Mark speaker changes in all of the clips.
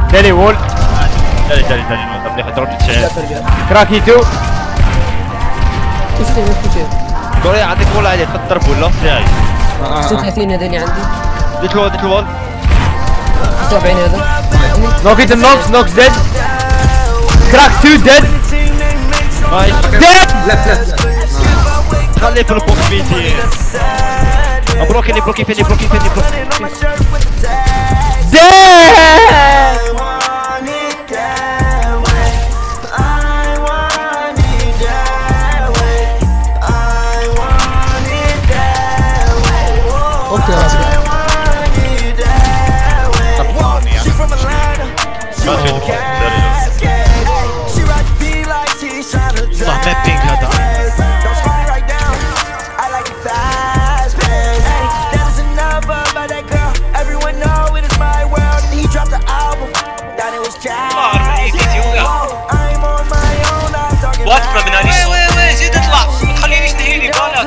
Speaker 1: تاني وول.
Speaker 2: تاني طب ليه ضربت تشين.
Speaker 1: كراكي 2.
Speaker 3: ايش تبي؟
Speaker 2: دوري عندك وول عادي خد ضرب ولا؟ جاي.
Speaker 3: 36 هذول عندي.
Speaker 2: ديت الوول.
Speaker 3: 70 هذا.
Speaker 1: نوكيت نوكس ديد. كراك 2 ديد. ديد.
Speaker 2: خليه في البوكس بيتي. بلوكي فيني
Speaker 1: ديد.
Speaker 4: اوكي خلاص
Speaker 2: صح مابينج هذا.
Speaker 5: وقفنا بناليش. وي زيد اطلع ما تخلينيش نهيني بالك.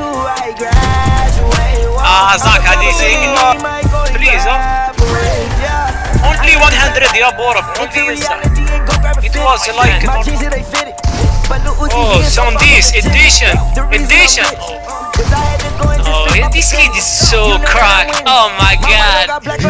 Speaker 5: زاك هذه سيء بليز. only 100 يا بورب. it was like oh Sandis edition. Oh this kid is so cracked. Oh my god.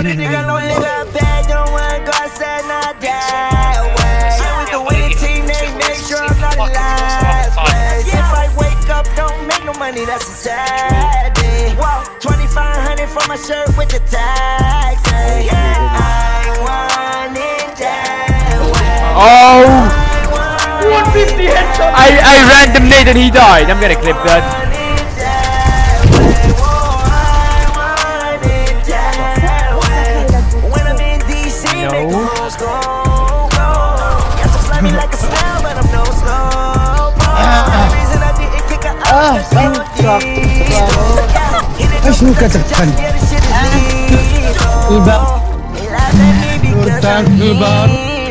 Speaker 6: Money, that's a sad day. Whoa, 2,500 for my shirt with the tags. I want it that way.
Speaker 1: Oh! 150 headshot! I random nade and he died. I'm gonna clip that.
Speaker 4: ايش هو كتب خلي الباب نورتان الباب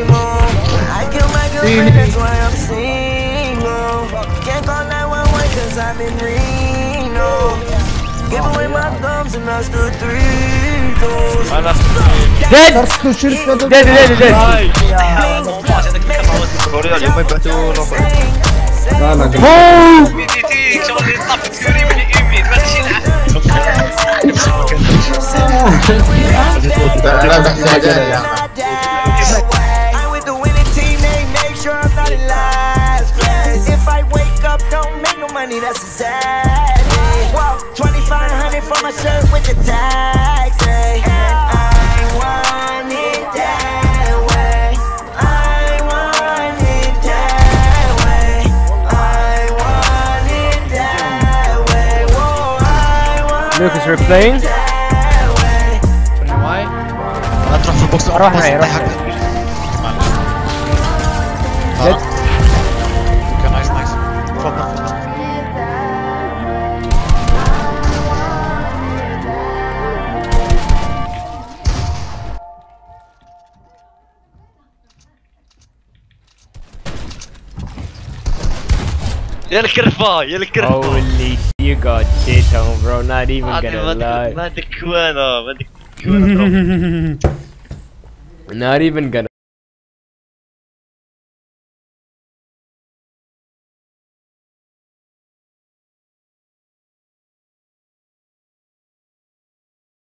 Speaker 6: That's a sad day. Whoa, 2,500 for my shirt with the tags. I want it that way. I want it that way. I want it that way. Whoa, I want
Speaker 1: Lucas, we're playing.
Speaker 2: Why? تروح في البوكس.
Speaker 1: روح معي.
Speaker 2: نايس. تفضل. يا الكرفة.
Speaker 1: Holy, you got shit on, bro. Not even gonna lie.
Speaker 2: ما عندك كوانا.
Speaker 1: Not even gonna